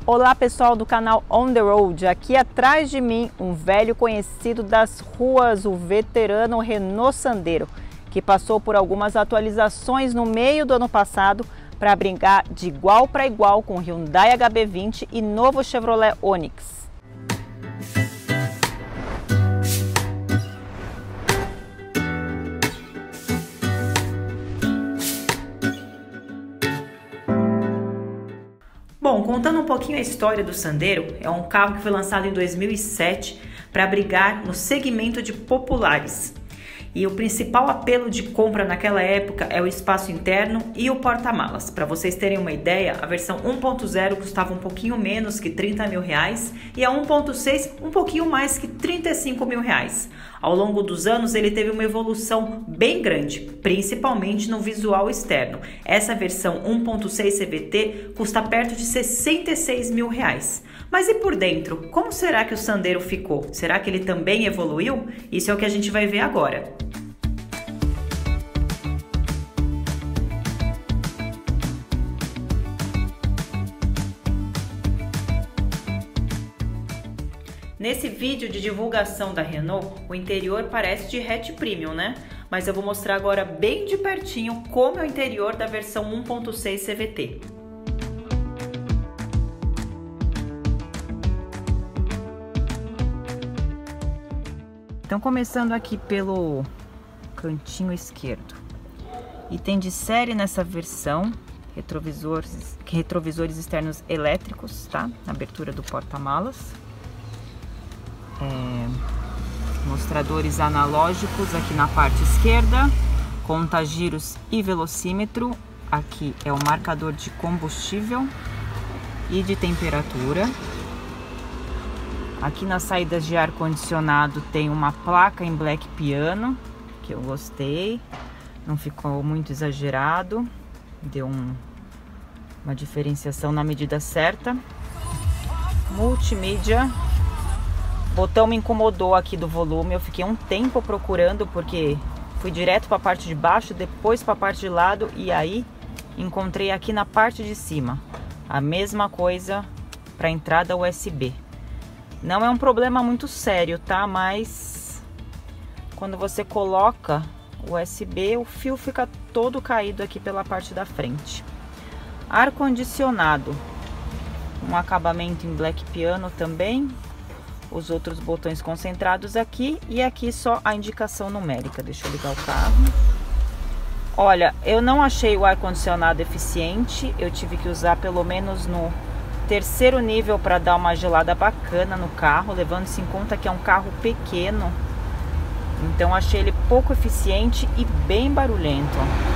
Olá pessoal do canal On The Road, aqui atrás de mim um velho conhecido das ruas, o veterano Renault Sandero, que passou por algumas atualizações no meio do ano passado para brigar de igual para igual com o Hyundai HB20 e novo Chevrolet Onix. Bom, contando um pouquinho a história do Sandero, é um carro que foi lançado em 2007 para brigar no segmento de populares. E o principal apelo de compra naquela época é o espaço interno e o porta-malas. Para vocês terem uma ideia, a versão 1.0 custava um pouquinho menos que 30 mil reais e a 1.6 um pouquinho mais que 35 mil reais. Ao longo dos anos ele teve uma evolução bem grande, principalmente no visual externo. Essa versão 1.6 CVT custa perto de 66 mil reais. Mas e por dentro? Como será que o Sandero ficou? Será que ele também evoluiu? Isso é o que a gente vai ver agora. Nesse vídeo de divulgação da Renault, o interior parece de hatch premium, né? Mas eu vou mostrar agora bem de pertinho como é o interior da versão 1.6 CVT. Então, começando aqui pelo cantinho esquerdo. Item de série nessa versão, retrovisores externos elétricos, tá? Abertura do porta-malas. Mostradores analógicos aqui na parte esquerda, conta-giros e velocímetro. Aqui é o marcador de combustível e de temperatura. Aqui nas saídas de ar-condicionado tem uma placa em black piano, que eu gostei, não ficou muito exagerado, deu uma diferenciação na medida certa. Multimídia, botão me incomodou aqui do volume, eu fiquei um tempo procurando porque fui direto para a parte de baixo, depois para a parte de lado e aí encontrei aqui na parte de cima. A mesma coisa para a entrada USB. Não é um problema muito sério, tá? Mas quando você coloca o USB, o fio fica todo caído aqui pela parte da frente. Ar-condicionado, um acabamento em black piano também. Os outros botões concentrados aqui e aqui só a indicação numérica. Deixa eu ligar o carro. Olha, eu não achei o ar-condicionado eficiente. Eu tive que usar pelo menos no terceiro nível para dar uma gelada bacana no carro, levando-se em conta que é um carro pequeno. Então achei ele pouco eficiente e bem barulhento.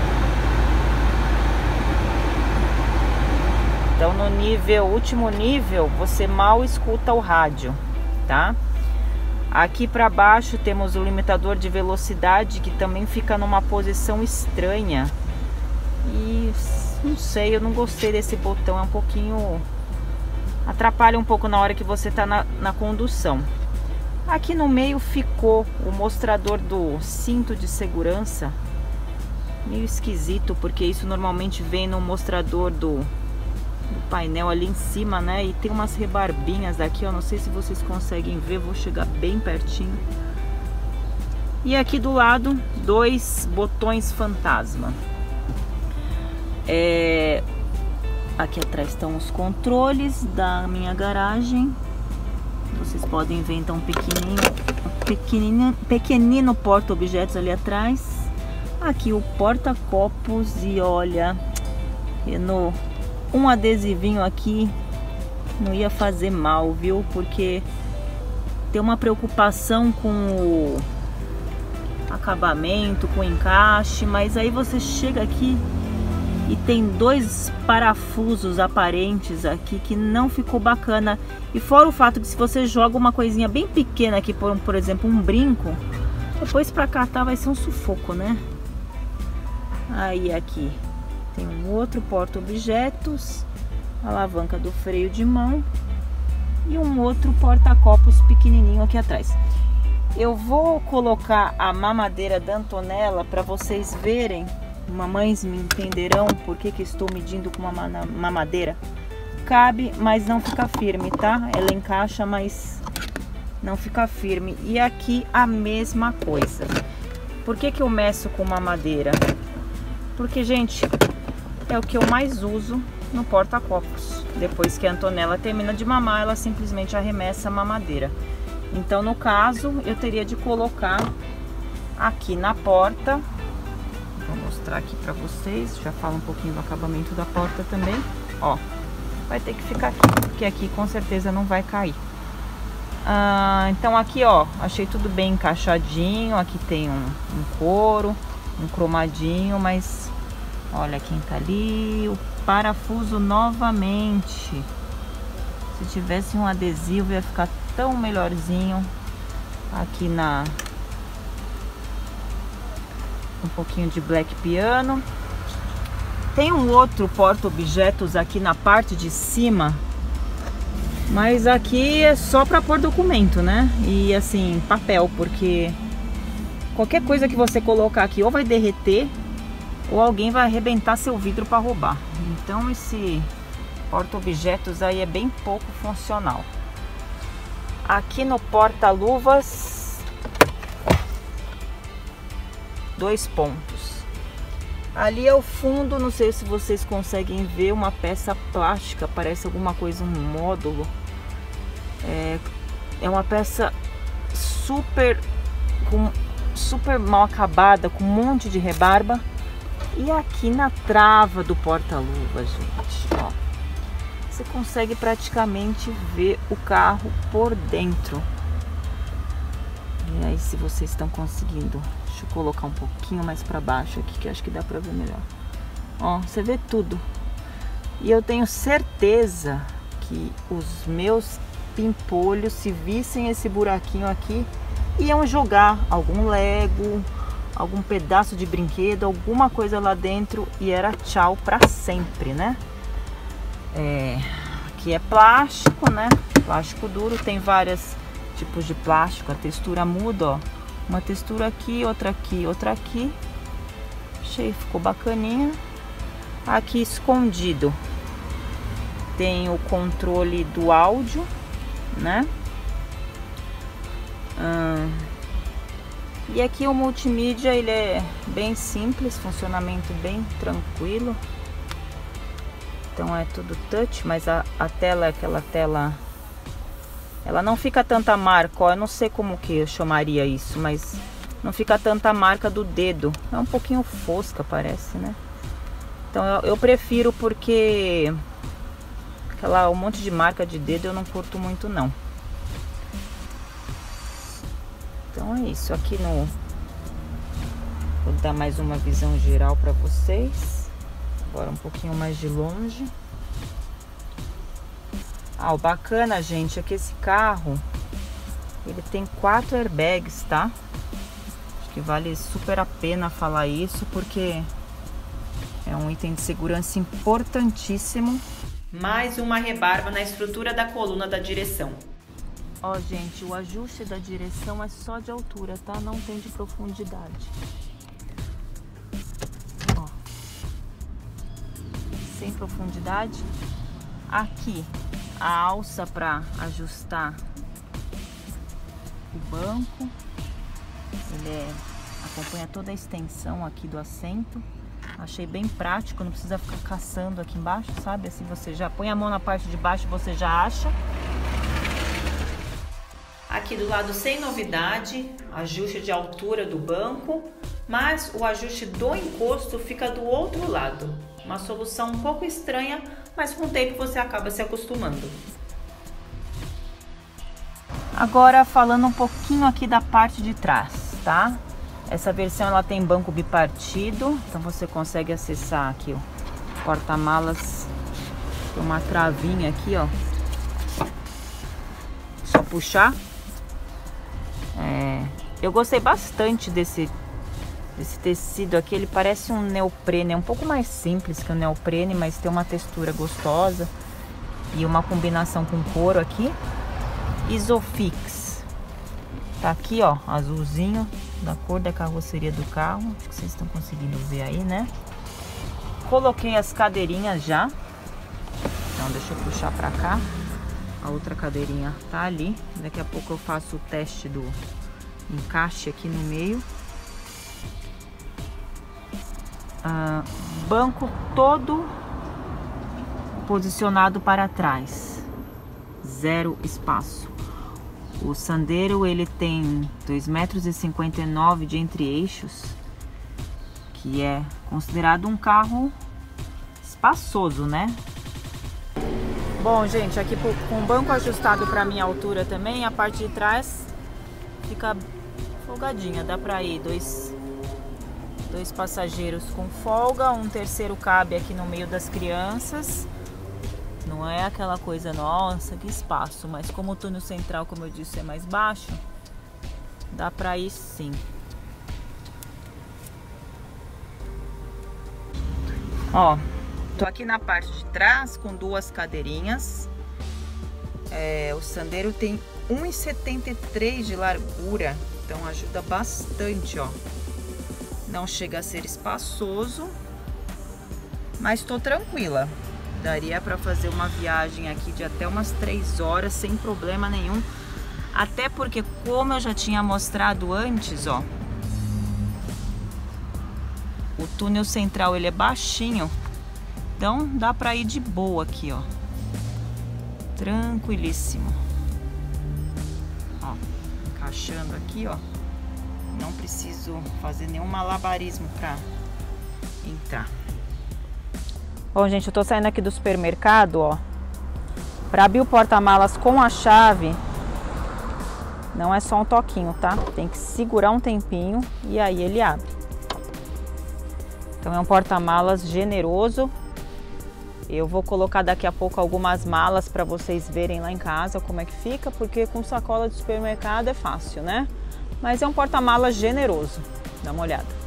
Então no último nível, você mal escuta o rádio, tá? Aqui para baixo temos o limitador de velocidade que também fica numa posição estranha. E não sei, eu não gostei desse botão, é um pouquinho... atrapalha um pouco na hora que você está na condução. Aqui no meio ficou o mostrador do cinto de segurança. Meio esquisito, porque isso normalmente vem no mostrador do painel ali em cima, né? E tem umas rebarbinhas aqui, eu não sei se vocês conseguem ver, vou chegar bem pertinho. E aqui do lado, dois botões fantasma. Aqui atrás estão os controles da minha garagem. Vocês podem ver então pequenino porta-objetos ali atrás. Aqui o porta-copos e olha, Renault, um adesivinho aqui não ia fazer mal, viu? Porque tem uma preocupação com o acabamento, com o encaixe, mas aí você chega aqui e tem dois parafusos aparentes aqui que não ficou bacana. E fora o fato que se você joga uma coisinha bem pequena aqui, por exemplo, um brinco, depois pra catar vai ser um sufoco, né? Aí aqui tem um outro porta-objetos, alavanca do freio de mão e um outro porta-copos pequenininho aqui atrás. Eu vou colocar a mamadeira da Antonella para vocês verem. Mamães me entenderão por que estou medindo com uma mamadeira. cabe, mas não fica firme, tá? Ela encaixa, mas não fica firme. E aqui a mesma coisa. Por que que eu meço com mamadeira? Porque, gente, é o que eu mais uso no porta-copos. Depois que a Antonella termina de mamar, ela simplesmente arremessa a mamadeira. Então, no caso, eu teria de colocar aqui na porta. Vou mostrar aqui pra vocês. Já falo um pouquinho do acabamento da porta também. Ó, vai ter que ficar aqui, porque aqui com certeza não vai cair. Então aqui, ó, achei tudo bem encaixadinho. Aqui tem um couro, um cromadinho, mas olha quem tá ali. O parafuso novamente. Se tivesse um adesivo ia ficar tão melhorzinho. Aqui um pouquinho de black piano. Tem um outro porta-objetos aqui na parte de cima, mas aqui é só para pôr documento, né? E assim, papel, porque qualquer coisa que você colocar aqui ou vai derreter ou alguém vai arrebentar seu vidro para roubar. Então esse porta-objetos aí é bem pouco funcional. Aqui no porta-luvas, 2 pontos. Ali ao fundo, não sei se vocês conseguem ver, uma peça plástica, parece alguma coisa, um módulo. É uma peça super mal acabada, com um monte de rebarba. E aqui na trava do porta-luvas, gente, ó, você consegue praticamente ver o carro por dentro. E aí, se vocês estão conseguindo, deixa eu colocar um pouquinho mais para baixo aqui, que acho que dá para ver melhor. Ó, você vê tudo. E eu tenho certeza que os meus pimpolhos, se vissem esse buraquinho aqui, iam jogar algum Lego, algum pedaço de brinquedo, alguma coisa lá dentro, e era tchau para sempre, né? Aqui é plástico, né? Plástico duro, tem vários tipos de plástico, a textura muda, ó. Uma textura aqui, outra aqui, outra aqui. Achei, ficou bacaninha. Aqui escondido tem o controle do áudio, né? E aqui o multimídia, ele é bem simples, funcionamento bem tranquilo. Então é tudo touch, mas a tela é aquela tela... Ela não fica tanta marca, ó, eu não sei como que eu chamaria isso, mas não fica tanta marca do dedo. É um pouquinho fosca, parece, né? Então eu prefiro, porque um monte de marca de dedo eu não curto muito, não. Então é isso. Aqui vou dar mais uma visão geral para vocês. Agora um pouquinho mais de longe. O bacana, gente, é que esse carro, ele tem 4 airbags, tá? Acho que vale super a pena falar isso, porque é um item de segurança importantíssimo. Mais uma rebarba na estrutura da coluna da direção. Ó, gente, o ajuste da direção é só de altura, tá? Não tem de profundidade. Ó, sem profundidade. Aqui a alça para ajustar o banco. Ele acompanha toda a extensão aqui do assento. Achei bem prático, não precisa ficar caçando aqui embaixo, sabe? Assim você já põe a mão na parte de baixo, você já acha. Aqui do lado, sem novidade, ajuste de altura do banco, mas o ajuste do encosto fica do outro lado. Uma solução um pouco estranha, mas com o tempo você acaba se acostumando. Agora falando um pouquinho aqui da parte de trás, tá? Essa versão ela tem banco bipartido, então você consegue acessar aqui o porta-malas. Tem uma travinha aqui, ó. Só puxar. Eu gostei bastante desse tecido aqui. Ele parece um neoprene, é um pouco mais simples que o neoprene, mas tem uma textura gostosa e uma combinação com couro aqui. Isofix tá aqui, ó, azulzinho, da cor da carroceria do carro. Acho que vocês estão conseguindo ver aí, né? Coloquei as cadeirinhas já, então deixa eu puxar pra cá. A outra cadeirinha tá ali. Daqui a pouco eu faço o teste do encaixe aqui no meio. Banco todo posicionado para trás. Zero espaço. O Sandero, ele tem 2,59 m de entre-eixos, que é considerado um carro espaçoso, né? Bom, gente, aqui com o banco ajustado para minha altura também, a parte de trás fica folgadinha. Dá para ir dois passageiros com folga, um terceiro cabe aqui no meio das crianças. Não é aquela coisa, nossa, que espaço, mas como o túnel central, como eu disse, é mais baixo, dá pra ir sim. Ó, tô aqui na parte de trás com duas cadeirinhas. O Sandero tem 1,73 m de largura, então ajuda bastante, ó. Não chega a ser espaçoso, mas tô tranquila. Daria para fazer uma viagem aqui de até umas 3 horas sem problema nenhum. Até porque, como eu já tinha mostrado antes, ó, o túnel central ele é baixinho, então dá para ir de boa aqui, ó, tranquilíssimo. Ó, encaixando aqui, ó, não preciso fazer nenhum malabarismo para entrar. Bom, gente, eu tô saindo aqui do supermercado, ó. Para abrir o porta-malas com a chave, não é só um toquinho, tá? Tem que segurar um tempinho e aí ele abre. Então é um porta-malas generoso. Eu vou colocar daqui a pouco algumas malas para vocês verem lá em casa como é que fica, porque com sacola de supermercado é fácil, né? Mas é um porta-malas generoso. Dá uma olhada.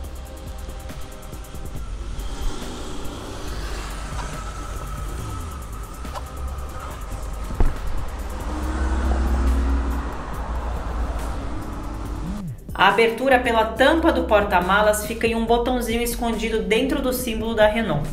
A abertura pela tampa do porta-malas fica em um botãozinho escondido dentro do símbolo da Renault.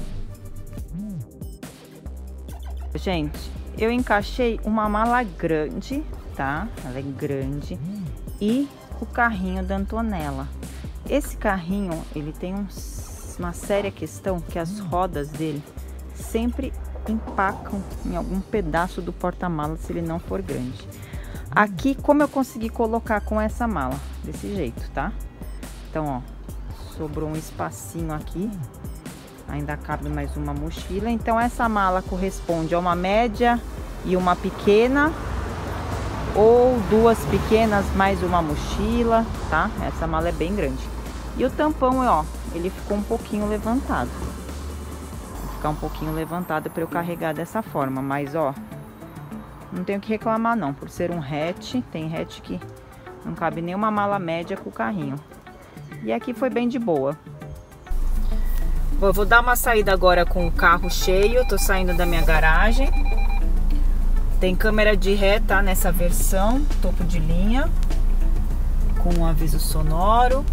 Gente, eu encaixei uma mala grande, tá? Ela é grande. E o carrinho da Antonella. Esse carrinho, ele tem uma séria questão que as rodas dele sempre empacam em algum pedaço do porta-malas se ele não for grande. Aqui, como eu consegui colocar com essa mala? Desse jeito, tá? Então, ó, sobrou um espacinho aqui. Ainda cabe mais uma mochila. Então, essa mala corresponde a uma média e uma pequena. Ou duas pequenas mais uma mochila, tá? Essa mala é bem grande. E o tampão, ó, ele ficou um pouquinho levantado. Vai ficar um pouquinho levantado para eu carregar dessa forma. Mas, ó, não tenho que reclamar não, por ser um hatch, tem hatch que não cabe nenhuma mala média com o carrinho. E aqui foi bem de boa. Bom, eu vou dar uma saída agora com o carro cheio, tô saindo da minha garagem. Tem câmera de ré, tá, nessa versão, topo de linha, com um aviso sonoro.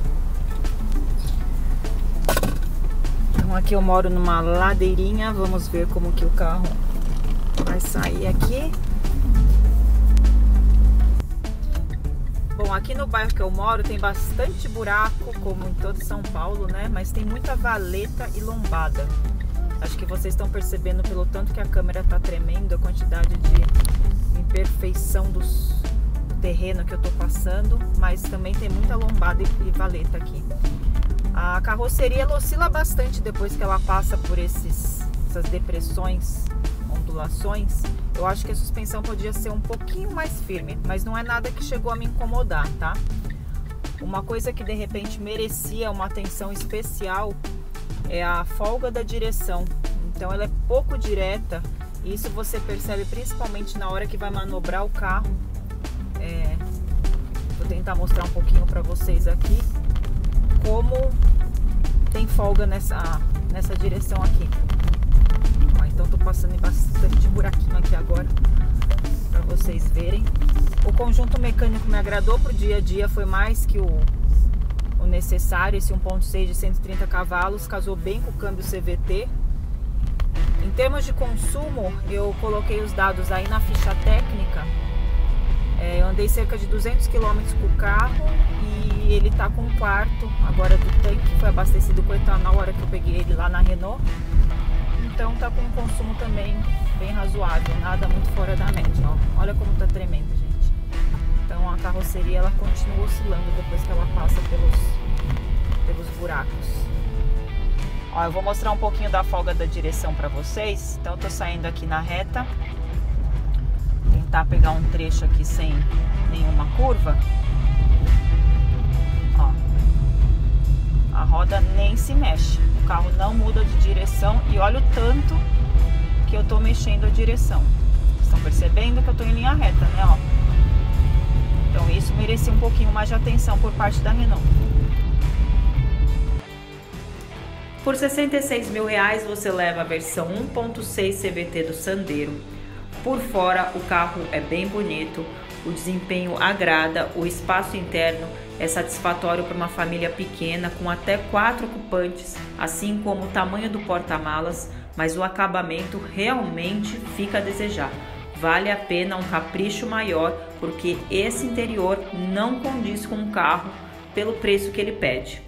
Então aqui eu moro numa ladeirinha, vamos ver como que o carro vai sair aqui. Bom, aqui no bairro que eu moro tem bastante buraco, como em todo São Paulo, né? Mas tem muita valeta e lombada. Acho que vocês estão percebendo pelo tanto que a câmera tá tremendo, a quantidade de imperfeição do terreno que eu tô passando. Mas também tem muita lombada e valeta aqui. A carroceria ela oscila bastante depois que ela passa por essas depressões, ondulações. Eu acho que a suspensão podia ser um pouquinho mais firme, mas não é nada que chegou a me incomodar, tá? Uma coisa que de repente merecia uma atenção especial é a folga da direção. Então ela é pouco direta, e isso você percebe principalmente na hora que vai manobrar o carro. Vou tentar mostrar um pouquinho para vocês aqui como tem folga nessa direção aqui. Então tô passando em bastante buraquinho aqui agora para vocês verem. O conjunto mecânico me agradou pro dia a dia, foi mais que o necessário. Esse 1.6 de 130 cavalos casou bem com o câmbio CVT. Em termos de consumo, eu coloquei os dados aí na ficha técnica. Eu andei cerca de 200 km com o carro e ele tá com um quarto agora do tanque, foi abastecido com etanol na hora que eu peguei ele lá na Renault. Então tá com um consumo também bem razoável, nada muito fora da média, ó. Olha como tá tremendo, gente. Então a carroceria ela continua oscilando depois que ela passa pelos buracos. Ó, eu vou mostrar um pouquinho da folga da direção para vocês. Então eu tô saindo aqui na reta. Tentar pegar um trecho aqui sem nenhuma curva. Ó. A roda nem se mexe. O carro não muda de direção e olha o tanto que eu tô mexendo a direção. Estão percebendo que eu tô em linha reta, né, ó? Então isso merecia um pouquinho mais de atenção por parte da Renault. Por R$ 66 mil você leva a versão 1.6 CVT do Sandero. Por fora o carro é bem bonito, o desempenho agrada, o espaço interno é satisfatório para uma família pequena com até 4 ocupantes, assim como o tamanho do porta-malas, mas o acabamento realmente fica a desejar. Vale a pena um capricho maior porque esse interior não condiz com o carro pelo preço que ele pede.